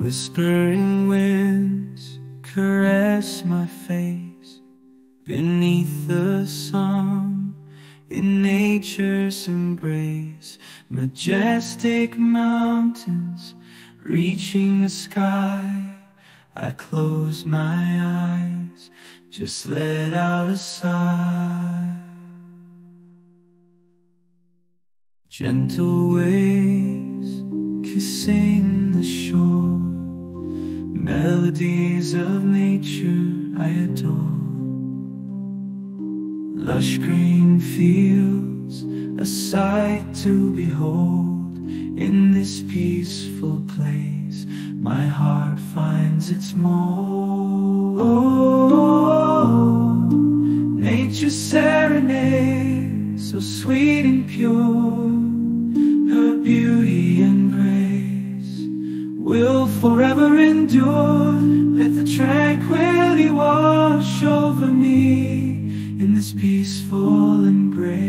Whispering winds caress my face beneath the sun, in nature's embrace. Majestic mountains reaching the sky. I close my eyes, just let out a sigh. Gentle waves kissing the shore, melodies of nature I adore. Lush green fields, a sight to behold. In this peaceful place, my heart finds its mold. Nature's serenade, so sweet and pure, her beauty and grace will forever endure. Let the tranquility wash over me in this peaceful embrace.